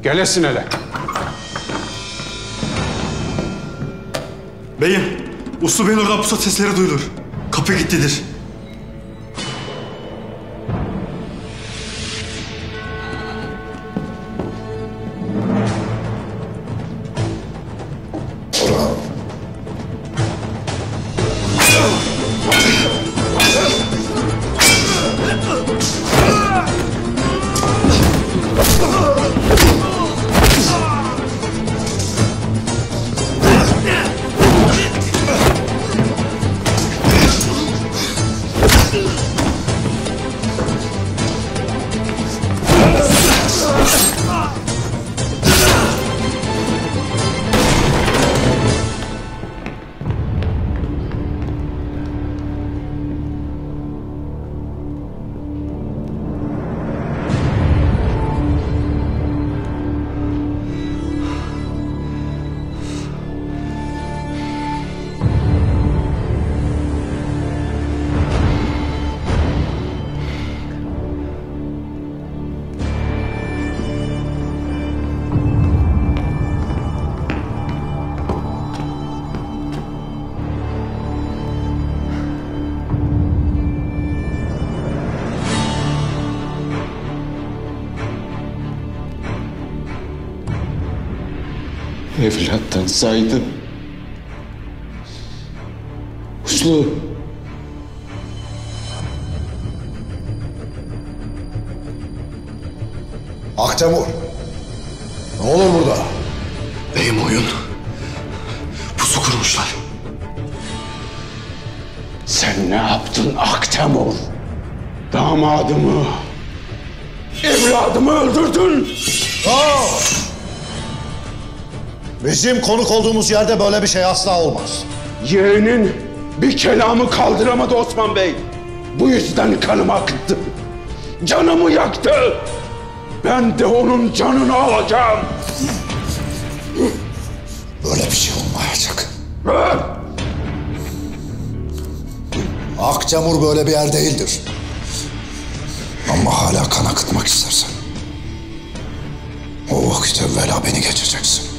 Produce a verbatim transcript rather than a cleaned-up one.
Gelesin hele. Beyim, Uslu Bey'in oradan pusat sesleri duyulur. Kapı gittidir. Evlattan saydım. Uslu. Aktemur. Ne olur burada? Beyim oyun. Pusu kurmuşlar. Sen ne yaptın Aktemur? Damadımı, evladımı öldürdün. Aa! Bizim konuk olduğumuz yerde böyle bir şey asla olmaz. Yeğenin bir kelamı kaldıramadı Osman Bey. Bu yüzden kanımı akıttı. Canımı yaktı. Ben de onun canını alacağım. Böyle bir şey olmayacak. Akçamur böyle bir yer değildir. Ama hala kan akıtmak istersen o vakit evvela beni geçeceksin.